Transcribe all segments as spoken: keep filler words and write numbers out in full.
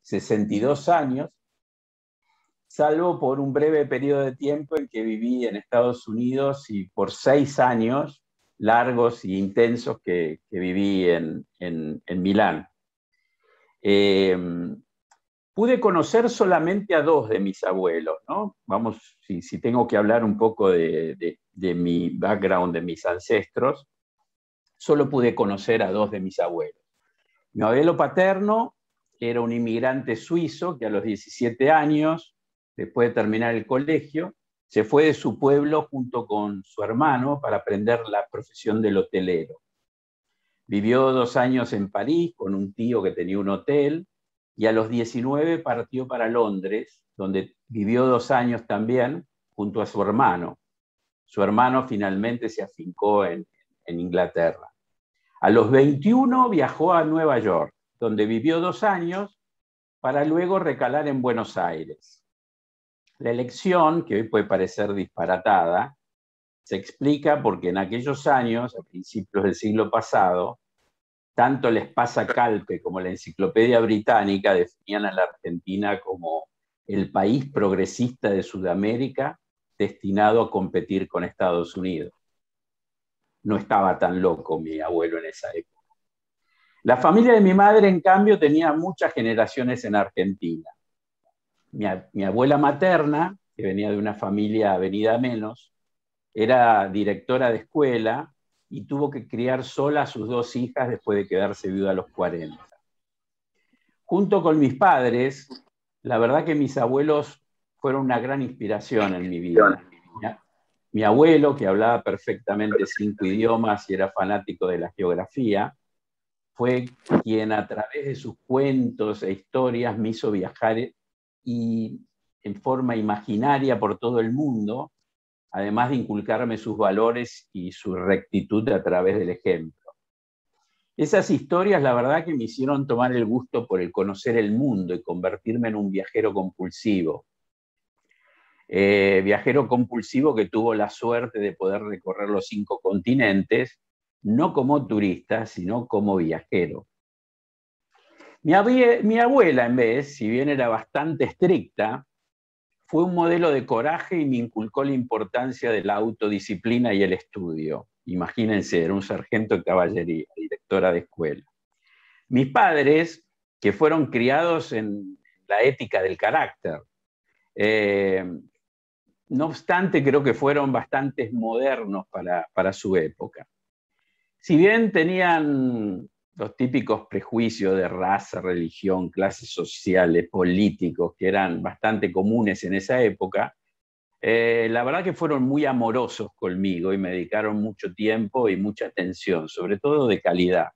sesenta y dos años, salvo por un breve periodo de tiempo en que viví en Estados Unidos y por seis años largos e intensos que, que viví en, en, en Milán. Eh, pude conocer solamente a dos de mis abuelos, ¿no? Vamos, si, si tengo que hablar un poco de, de, de mi background, de mis ancestros, solo pude conocer a dos de mis abuelos. Mi abuelo paterno era un inmigrante suizo que a los diecisiete años, después de terminar el colegio, se fue de su pueblo junto con su hermano para aprender la profesión del hotelero. Vivió dos años en París con un tío que tenía un hotel y a los diecinueve partió para Londres, donde vivió dos años también junto a su hermano. Su hermano finalmente se afincó en, en Inglaterra. A los veintiuno viajó a Nueva York, donde vivió dos años para luego recalar en Buenos Aires. La elección, que hoy puede parecer disparatada, se explica porque en aquellos años, a principios del siglo pasado, tanto la Espasa Calpe como la Enciclopedia Británica definían a la Argentina como el país progresista de Sudamérica destinado a competir con Estados Unidos. No estaba tan loco mi abuelo en esa época. La familia de mi madre, en cambio, tenía muchas generaciones en Argentina. Mi, mi abuela materna, que venía de una familia venida menos, era directora de escuela y tuvo que criar sola a sus dos hijas después de quedarse viuda a los cuarenta. Junto con mis padres, la verdad que mis abuelos fueron una gran inspiración en mi vida. Mi, mi abuelo, que hablaba perfectamente cinco idiomas y era fanático de la geografía, fue quien a través de sus cuentos e historias me hizo viajar y en forma imaginaria por todo el mundo, además de inculcarme sus valores y su rectitud a través del ejemplo. Esas historias, la verdad, que me hicieron tomar el gusto por el conocer el mundo y convertirme en un viajero compulsivo. Eh, viajero compulsivo que tuvo la suerte de poder recorrer los cinco continentes, no como turista, sino como viajero. Mi, mi abuela, en vez, si bien era bastante estricta, fue un modelo de coraje y me inculcó la importancia de la autodisciplina y el estudio. Imagínense, era un sargento de caballería, directora de escuela. Mis padres, que fueron criados en la ética del carácter, eh, no obstante, creo que fueron bastante modernos para, para su época. Si bien tenían los típicos prejuicios de raza, religión, clases sociales, políticos, que eran bastante comunes en esa época, eh, la verdad que fueron muy amorosos conmigo y me dedicaron mucho tiempo y mucha atención, sobre todo de calidad.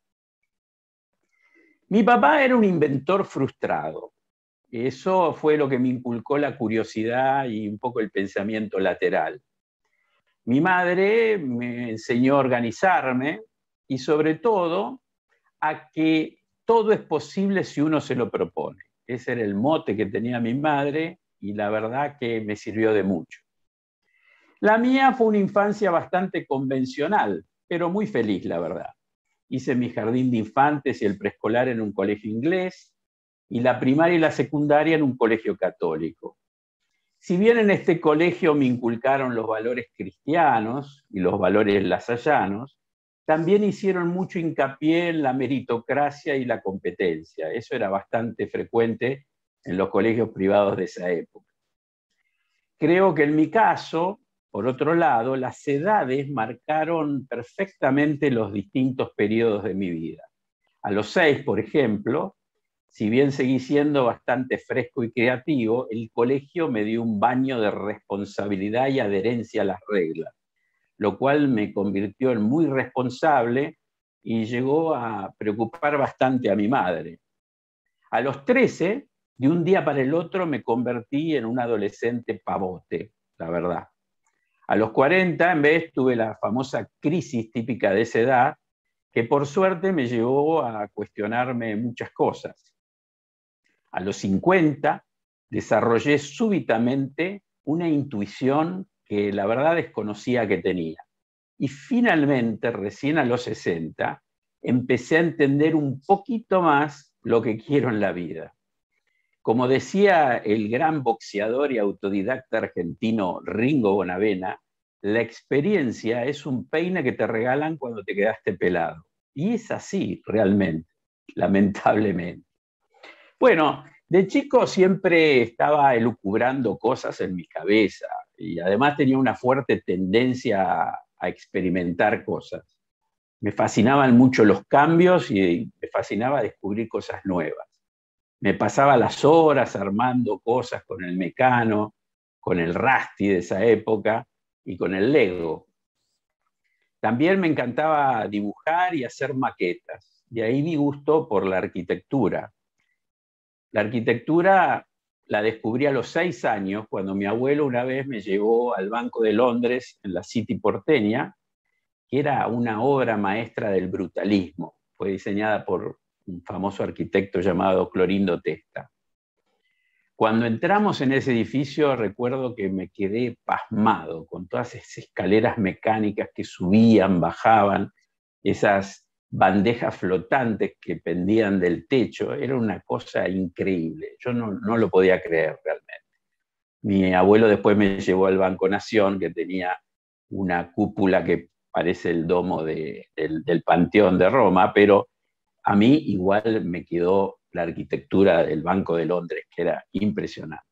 Mi papá era un inventor frustrado. Eso fue lo que me inculcó la curiosidad y un poco el pensamiento lateral. Mi madre me enseñó a organizarme y sobre todo a que todo es posible si uno se lo propone. Ese era el mote que tenía mi madre y la verdad que me sirvió de mucho. La mía fue una infancia bastante convencional, pero muy feliz, la verdad. Hice mi jardín de infantes y el preescolar en un colegio inglés y la primaria y la secundaria en un colegio católico. Si bien en este colegio me inculcaron los valores cristianos y los valores lasallanos, también hicieron mucho hincapié en la meritocracia y la competencia. Eso era bastante frecuente en los colegios privados de esa época. Creo que en mi caso, por otro lado, las edades marcaron perfectamente los distintos periodos de mi vida. A los seis, por ejemplo, si bien seguí siendo bastante fresco y creativo, el colegio me dio un baño de responsabilidad y adherencia a las reglas, lo cual me convirtió en muy responsable y llegó a preocupar bastante a mi madre. A los trece, de un día para el otro, me convertí en un adolescente pavote, la verdad. A los cuarenta, en vez, tuve la famosa crisis típica de esa edad, que por suerte me llevó a cuestionarme muchas cosas. A los cincuenta, desarrollé súbitamente una intuición que la verdad desconocía que tenía. Y finalmente, recién a los sesenta, empecé a entender un poquito más lo que quiero en la vida. Como decía el gran boxeador y autodidacta argentino Ringo Bonavena, la experiencia es un peine que te regalan cuando te quedaste pelado. Y es así, realmente, lamentablemente. Bueno, de chico siempre estaba elucubrando cosas en mi cabeza y además tenía una fuerte tendencia a, a experimentar cosas. Me fascinaban mucho los cambios y me fascinaba descubrir cosas nuevas. Me pasaba las horas armando cosas con el Mecano, con el Rusty de esa época y con el Lego. También me encantaba dibujar y hacer maquetas. De ahí mi gusto por la arquitectura. La arquitectura la descubrí a los seis años, cuando mi abuelo una vez me llevó al Banco de Londres, en la City porteña, que era una obra maestra del brutalismo. Fue diseñada por un famoso arquitecto llamado Clorindo Testa. Cuando entramos en ese edificio, recuerdo que me quedé pasmado con todas esas escaleras mecánicas que subían, bajaban, esas bandejas flotantes que pendían del techo. Era una cosa increíble. Yo no, no lo podía creer realmente. Mi abuelo después me llevó al Banco Nación, que tenía una cúpula que parece el domo de, del, del Panteón de Roma, pero a mí igual me quedó la arquitectura del Banco de Londres, que era impresionante.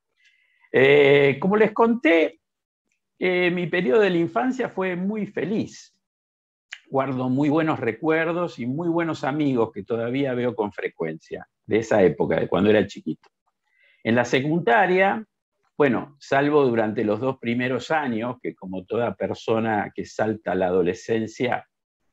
Eh, como les conté, eh, mi periodo de la infancia fue muy feliz. Guardo muy buenos recuerdos y muy buenos amigos que todavía veo con frecuencia, de esa época, de cuando era chiquito. En la secundaria, bueno, salvo durante los dos primeros años, que como toda persona que salta a la adolescencia,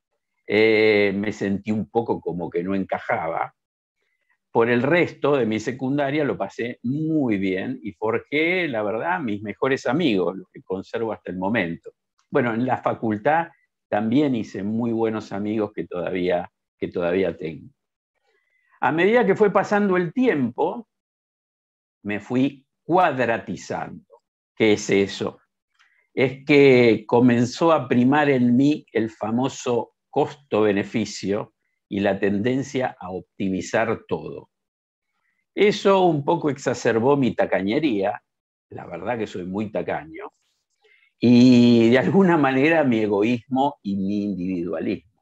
eh, me sentí un poco como que no encajaba. Por el resto de mi secundaria lo pasé muy bien y forjé, la verdad, mis mejores amigos, los que conservo hasta el momento. Bueno, en la facultad también hice muy buenos amigos que todavía, que todavía tengo. A medida que fue pasando el tiempo, me fui cuadratizando. ¿Qué es eso? Es que comenzó a primar en mí el famoso costo-beneficio y la tendencia a optimizar todo. Eso un poco exacerbó mi tacañería, la verdad que soy muy tacaño, y de alguna manera mi egoísmo y mi individualismo.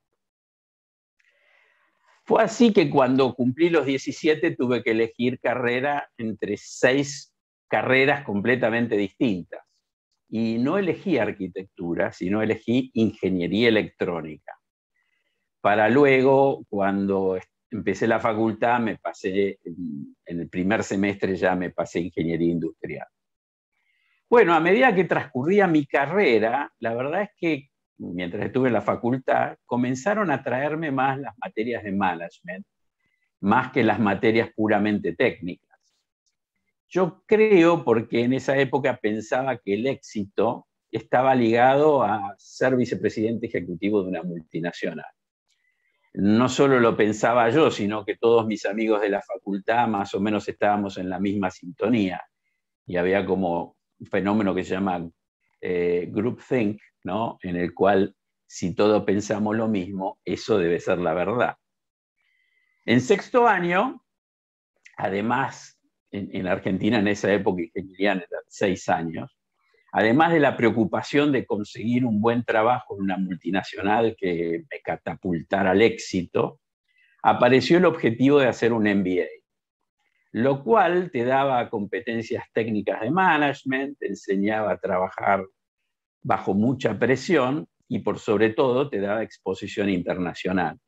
Fue así que cuando cumplí los diecisiete tuve que elegir carrera entre seis carreras completamente distintas. Y no elegí arquitectura, sino elegí ingeniería electrónica. Para luego, cuando empecé la facultad, me pasé, en el primer semestre ya me pasé a ingeniería industrial. Bueno, a medida que transcurría mi carrera, la verdad es que mientras estuve en la facultad, comenzaron a traerme más las materias de management, más que las materias puramente técnicas. Yo creo porque en esa época pensaba que el éxito estaba ligado a ser vicepresidente ejecutivo de una multinacional. No solo lo pensaba yo, sino que todos mis amigos de la facultad más o menos estábamos en la misma sintonía. Y había como un fenómeno que se llama eh, groupthink, ¿no? En el cual si todos pensamos lo mismo, eso debe ser la verdad. En sexto año, además, en, en Argentina en esa época ingeniería eran seis años, además de la preocupación de conseguir un buen trabajo en una multinacional que me catapultara al éxito, apareció el objetivo de hacer un M B A, lo cual te daba competencias técnicas de management, te enseñaba a trabajar bajo mucha presión y por sobre todo te daba exposición internacional.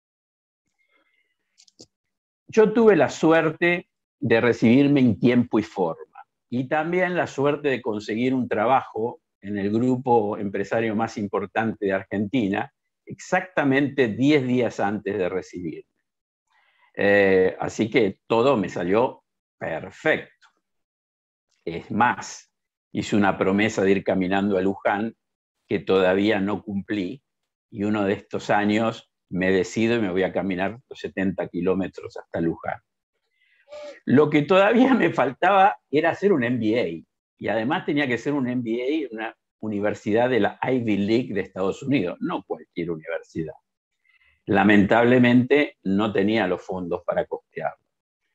Yo tuve la suerte de recibirme en tiempo y forma y también la suerte de conseguir un trabajo en el grupo empresario más importante de Argentina exactamente diez días antes de recibirme. Eh, así que todo me salió perfecto. Es más, hice una promesa de ir caminando a Luján que todavía no cumplí y uno de estos años me decido y me voy a caminar los setenta kilómetros hasta Luján. Lo que todavía me faltaba era hacer un M B A y además tenía que ser un M B A en una universidad de la Ivy League de Estados Unidos, no cualquier universidad. Lamentablemente no tenía los fondos para costearlo.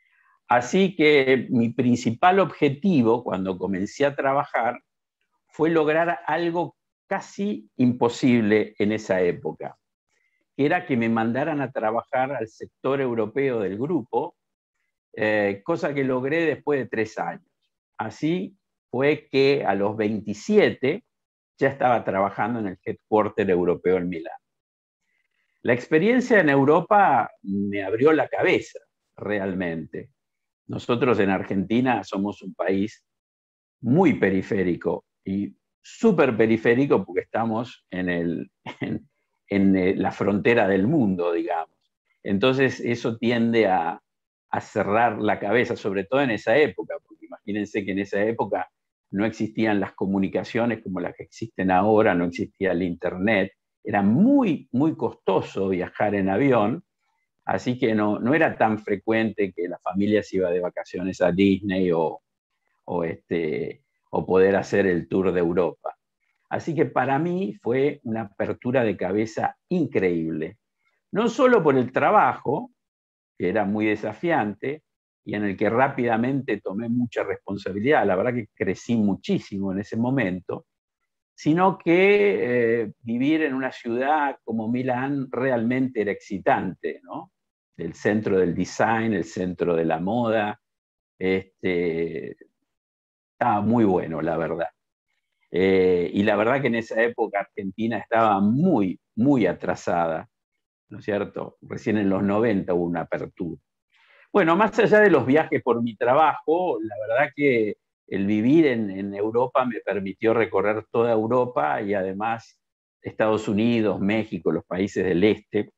Así que mi principal objetivo cuando comencé a trabajar fue lograr algo casi imposible en esa época, que era que me mandaran a trabajar al sector europeo del grupo, eh, cosa que logré después de tres años. Así fue que a los veintisiete ya estaba trabajando en el headquarter europeo en Milán. La experiencia en Europa me abrió la cabeza, realmente. Nosotros en Argentina somos un país muy periférico y súper periférico porque estamos en, el, en, en la frontera del mundo, digamos. Entonces eso tiende a, a cerrar la cabeza, sobre todo en esa época, porque imagínense que en esa época no existían las comunicaciones como las que existen ahora, no existía el internet, era muy, muy costoso viajar en avión, así que no, no era tan frecuente que la familia se iba de vacaciones a Disney o, o, este, o poder hacer el tour de Europa. Así que para mí fue una apertura de cabeza increíble. No solo por el trabajo, que era muy desafiante y en el que rápidamente tomé mucha responsabilidad, la verdad que crecí muchísimo en ese momento, sino que eh, vivir en una ciudad como Milán realmente era excitante, ¿no? El centro del design, el centro de la moda, este, estaba muy bueno, la verdad. Eh, y la verdad que en esa época Argentina estaba muy, muy atrasada, ¿no es cierto? Recién en los noventa hubo una apertura. Bueno, más allá de los viajes por mi trabajo, la verdad que el vivir en, en Europa me permitió recorrer toda Europa y además Estados Unidos, México, los países del este,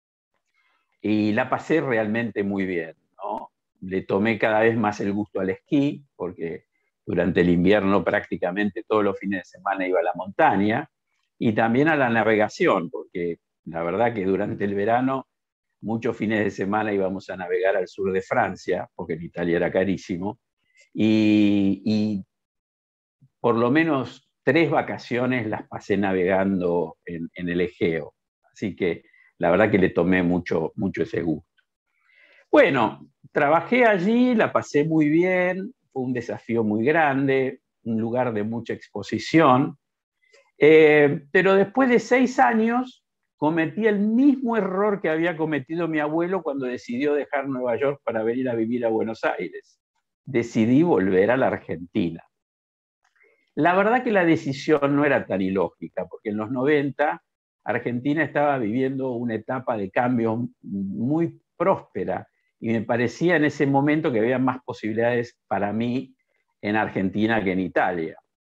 y la pasé realmente muy bien, ¿no? Le tomé cada vez más el gusto al esquí, porque durante el invierno prácticamente todos los fines de semana iba a la montaña, y también a la navegación, porque la verdad que durante el verano muchos fines de semana íbamos a navegar al sur de Francia, porque en Italia era carísimo, y, y por lo menos tres vacaciones las pasé navegando en, en el Egeo. Así que la verdad que le tomé mucho, mucho ese gusto. Bueno, trabajé allí, la pasé muy bien, fue un desafío muy grande, un lugar de mucha exposición, eh, pero después de seis años cometí el mismo error que había cometido mi abuelo cuando decidió dejar Nueva York para venir a vivir a Buenos Aires. Decidí volver a la Argentina. La verdad que la decisión no era tan ilógica, porque en los noventa Argentina estaba viviendo una etapa de cambio muy próspera y me parecía en ese momento que había más posibilidades para mí en Argentina que en Italia.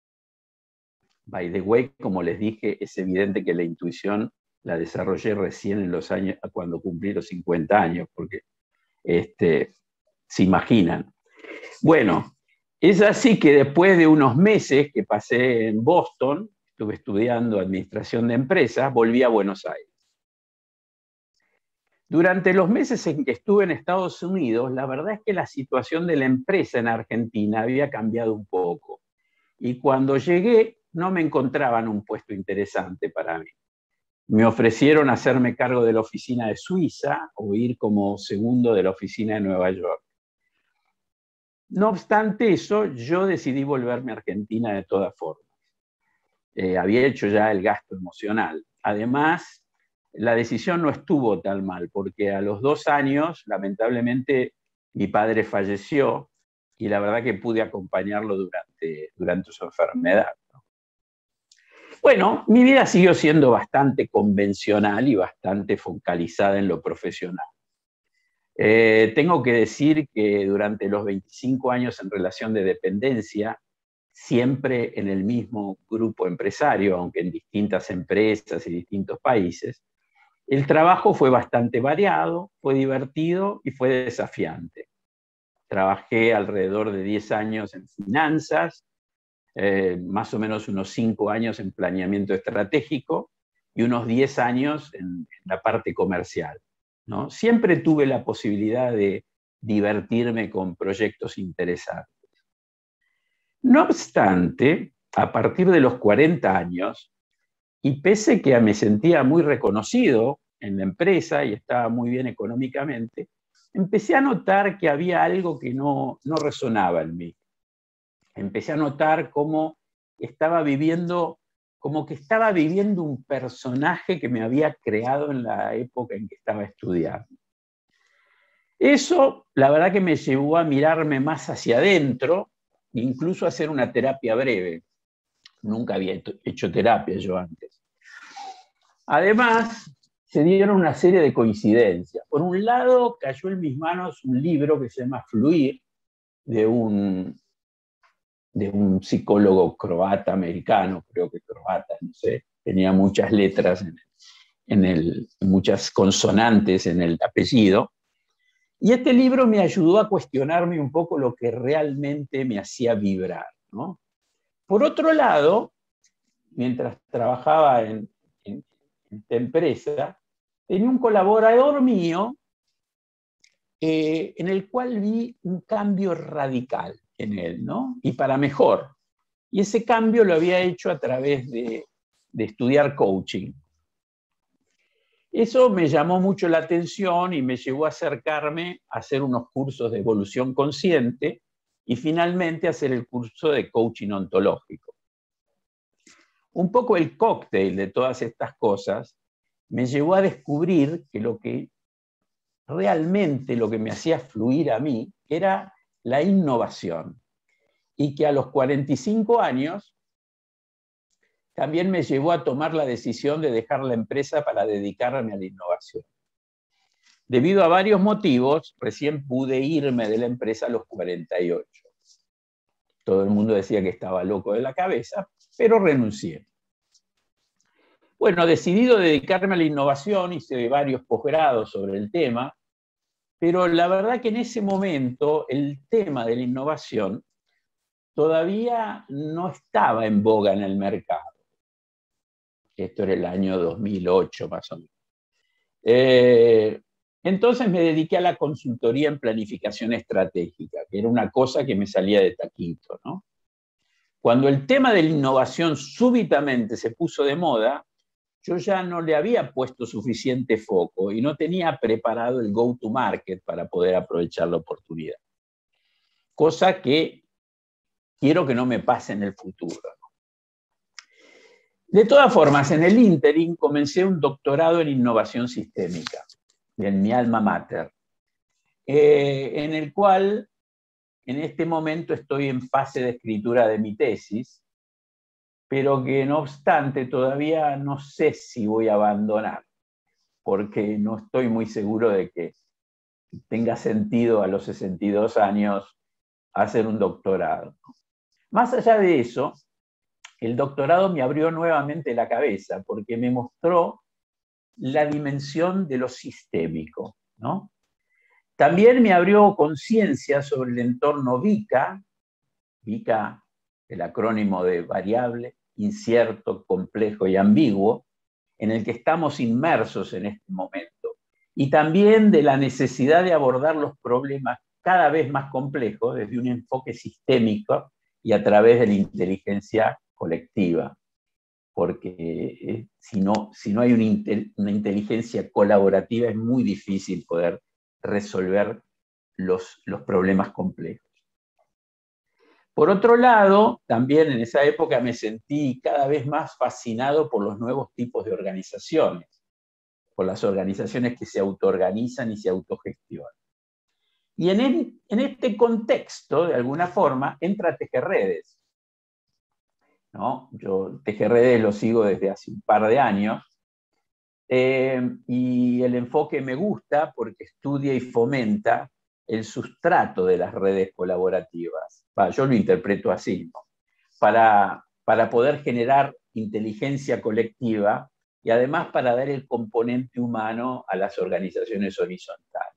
By the way, como les dije, es evidente que la intuición la desarrollé recién en los años, cuando cumplí los cincuenta años, porque este, se imaginan. Bueno, es así que después de unos meses que pasé en Boston, estuve estudiando administración de empresas, volví a Buenos Aires. Durante los meses en que estuve en Estados Unidos, la verdad es que la situación de la empresa en Argentina había cambiado un poco. Y cuando llegué, no me encontraban un puesto interesante para mí. Me ofrecieron hacerme cargo de la oficina de Suiza o ir como segundo de la oficina de Nueva York. No obstante eso, yo decidí volverme a Argentina de todas formas. Eh, había hecho ya el gasto emocional. Además, la decisión no estuvo tan mal, porque a los dos años, lamentablemente, mi padre falleció y la verdad que pude acompañarlo durante, durante su enfermedad. Bueno, mi vida siguió siendo bastante convencional y bastante focalizada en lo profesional. Eh, tengo que decir que durante los veinticinco años en relación de dependencia, siempre en el mismo grupo empresario, aunque en distintas empresas y distintos países, el trabajo fue bastante variado, fue divertido y fue desafiante. Trabajé alrededor de diez años en finanzas, eh, más o menos unos cinco años en planeamiento estratégico y unos diez años en, en la parte comercial, ¿no? Siempre tuve la posibilidad de divertirme con proyectos interesantes. No obstante, a partir de los cuarenta años, y pese que me sentía muy reconocido en la empresa y estaba muy bien económicamente, empecé a notar que había algo que no, no resonaba en mí. Empecé a notar cómo estaba viviendo, como que estaba viviendo un personaje que me había creado en la época en que estaba estudiando. Eso, la verdad que me llevó a mirarme más hacia adentro, incluso a hacer una terapia breve. Nunca había hecho terapia yo antes. Además, se dieron una serie de coincidencias. Por un lado, cayó en mis manos un libro que se llama Fluir, de un, de un psicólogo croata, americano, creo que croata, no sé, tenía muchas letras, en, en el, muchas consonantes en el apellido. Y este libro me ayudó a cuestionarme un poco lo que realmente me hacía vibrar, ¿no? Por otro lado, mientras trabajaba en, en, en esta empresa, tenía un colaborador mío eh, en el cual vi un cambio radical en él, ¿no? Y para mejor. Y ese cambio lo había hecho a través de, de estudiar coaching. Eso me llamó mucho la atención y me llevó a acercarme a hacer unos cursos de evolución consciente y finalmente a hacer el curso de coaching ontológico. Un poco el cóctel de todas estas cosas me llevó a descubrir que lo que realmente lo que me hacía fluir a mí era la innovación. Y que a los cuarenta y cinco años también me llevó a tomar la decisión de dejar la empresa para dedicarme a la innovación. Debido a varios motivos, recién pude irme de la empresa a los cuarenta y ocho. Todo el mundo decía que estaba loco de la cabeza, pero renuncié. Bueno, decidido dedicarme a la innovación, hice varios posgrados sobre el tema, pero la verdad que en ese momento el tema de la innovación todavía no estaba en boga en el mercado. Esto era el año dos mil ocho más o menos. Eh, entonces me dediqué a la consultoría en planificación estratégica, que era una cosa que me salía de taquito, ¿no? Cuando el tema de la innovación súbitamente se puso de moda, yo ya no le había puesto suficiente foco y no tenía preparado el go-to-market para poder aprovechar la oportunidad. Cosa que quiero que no me pase en el futuro. De todas formas, en el ínterin comencé un doctorado en innovación sistémica, en mi alma mater, eh, en el cual en este momento estoy en fase de escritura de mi tesis, pero que no obstante todavía no sé si voy a abandonar, porque no estoy muy seguro de que tenga sentido a los sesenta y dos años hacer un doctorado. Más allá de eso, el doctorado me abrió nuevamente la cabeza porque me mostró la dimensión de lo sistémico, ¿no? También me abrió conciencia sobre el entorno VICA, VICA, el acrónimo de variable, incierto, complejo y ambiguo, en el que estamos inmersos en este momento, y también de la necesidad de abordar los problemas cada vez más complejos desde un enfoque sistémico y a través de la inteligencia colectiva, porque eh, si, no, si no hay una, inter, una inteligencia colaborativa es muy difícil poder resolver los, los problemas complejos. Por otro lado, también en esa época me sentí cada vez más fascinado por los nuevos tipos de organizaciones, por las organizaciones que se autoorganizan y se autogestionan. Y en, el, en este contexto, de alguna forma, entra Tejerredes, ¿no? Yo Tejerredes lo sigo desde hace un par de años, eh, y el enfoque me gusta porque estudia y fomenta el sustrato de las redes colaborativas. Bah, yo lo interpreto así, ¿no? Para, para poder generar inteligencia colectiva y además para dar el componente humano a las organizaciones horizontales.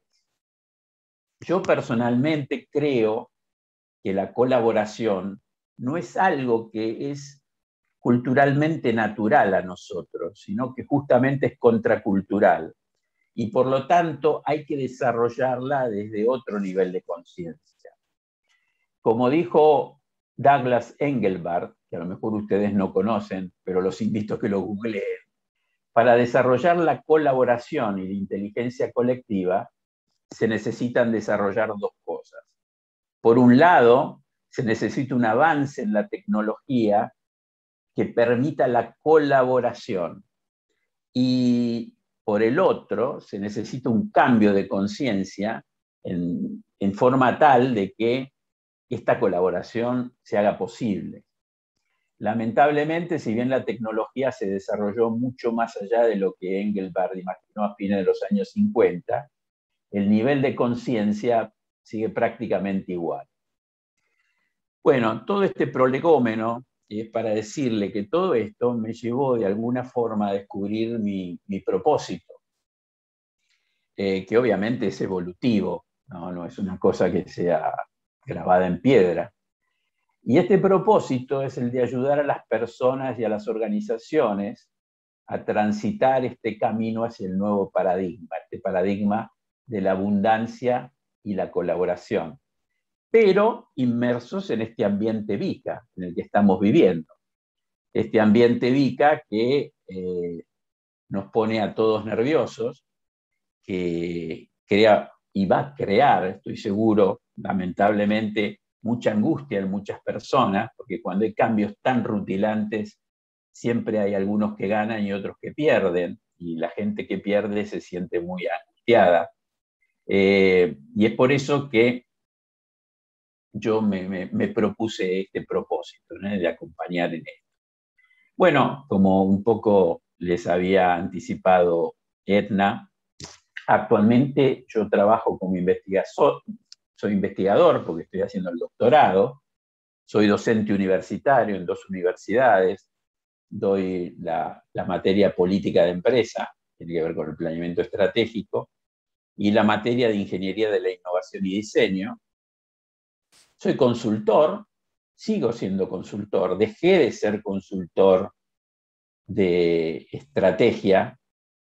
Yo personalmente creo que la colaboración no es algo que es culturalmente natural a nosotros, sino que justamente es contracultural. Y por lo tanto hay que desarrollarla desde otro nivel de conciencia. Como dijo Douglas Engelbart, que a lo mejor ustedes no conocen, pero los invito a que lo googleen, para desarrollar la colaboración y la inteligencia colectiva se necesitan desarrollar dos cosas. Por un lado, se necesita un avance en la tecnología que permita la colaboración. Y por el otro, se necesita un cambio de conciencia en, en forma tal de que esta colaboración se haga posible. Lamentablemente, si bien la tecnología se desarrolló mucho más allá de lo que Engelbart imaginó a fines de los años cincuenta, el nivel de conciencia sigue prácticamente igual. Bueno, todo este prolegómeno es para decirle que todo esto me llevó de alguna forma a descubrir mi, mi propósito, eh, que obviamente es evolutivo, ¿no? No es una cosa que sea grabada en piedra. Y este propósito es el de ayudar a las personas y a las organizaciones a transitar este camino hacia el nuevo paradigma, este paradigma de la abundancia y la colaboración, pero inmersos en este ambiente VICA en el que estamos viviendo. Este ambiente VICA que eh, nos pone a todos nerviosos, que crea y va a crear, estoy seguro, lamentablemente, mucha angustia en muchas personas, porque cuando hay cambios tan rutilantes, siempre hay algunos que ganan y otros que pierden, y la gente que pierde se siente muy angustiada. Eh, y es por eso que yo me, me, me propuse este propósito, ¿no? De acompañar en esto. Bueno, como un poco les había anticipado Edna, actualmente yo trabajo como investigador, soy investigador porque estoy haciendo el doctorado, soy docente universitario en dos universidades, doy la, la materia política de empresa, tiene que ver con el planeamiento estratégico, y la materia de ingeniería de la innovación y diseño. Soy consultor, sigo siendo consultor, dejé de ser consultor de estrategia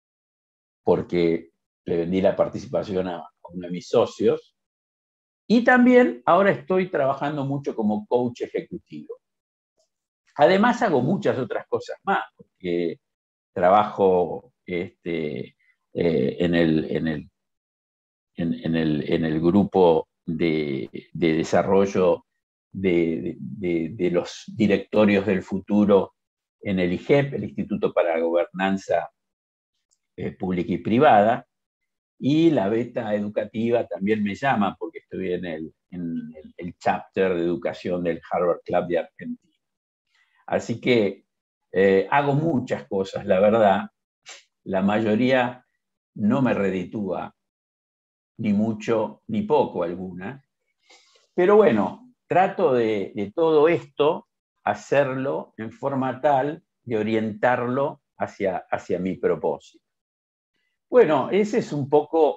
porque le vendí la participación a uno de mis socios, y también ahora estoy trabajando mucho como coach ejecutivo. Además hago muchas otras cosas más, porque trabajo este, eh, en, el, en, el, en, en, el, en el grupo de, de desarrollo de, de, de los directorios del futuro en el I G E P, el Instituto para la Gobernanza eh, Pública y Privada, y la beta educativa también me llama porque estoy en el, en el, el chapter de educación del Harvard Club de Argentina. Así que eh, hago muchas cosas, la verdad. La mayoría no me reditúa, ni mucho, ni poco alguna. Pero bueno, trato de, de todo esto hacerlo en forma tal de orientarlo hacia, hacia mi propósito. Bueno, ese es un poco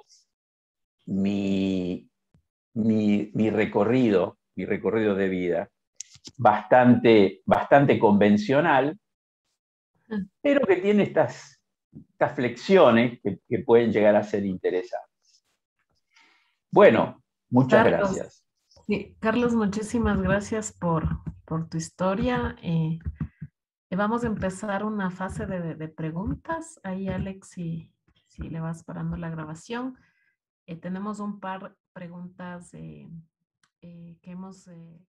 mi, mi, mi recorrido, mi recorrido de vida, bastante, bastante convencional, pero que tiene estas, estas flexiones que, que pueden llegar a ser interesantes. Bueno, muchas Carlos, gracias. sí, Carlos, muchísimas gracias por, por tu historia. Eh, vamos a empezar una fase de, de preguntas. Ahí, Alex, si, si le vas parando la grabación. Eh, tenemos un par de preguntas eh, eh, que hemos... Eh,